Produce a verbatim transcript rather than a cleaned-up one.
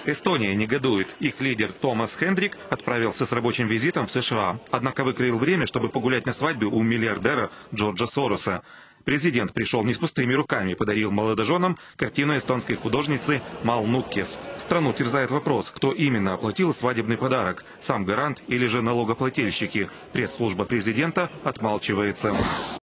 Эстония негодует. Их лидер Томас Хендрик отправился с рабочим визитом в США. Однако выкроил время, чтобы погулять на свадьбе у миллиардера Джорджа Сороса. Президент пришел не с пустыми руками, подарил молодоженам картину эстонской художницы Мал Нуккес. Страну терзает вопрос, кто именно оплатил свадебный подарок, сам гарант или же налогоплательщики. Пресс-служба президента отмалчивается.